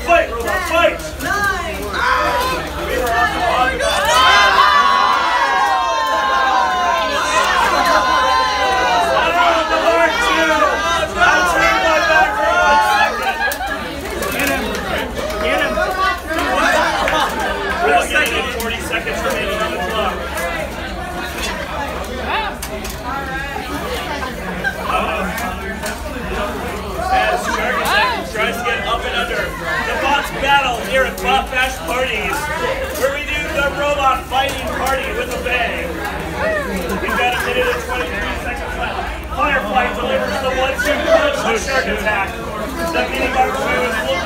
Fight, robot, fight! 9. We were on the ball. Battle here at Bot Bash Parties, where we do the robot fighting party with a bang. We've got a minute and 23 seconds left. Firefly delivers the 1-2 punch, the shark attack. The mini bar 2 is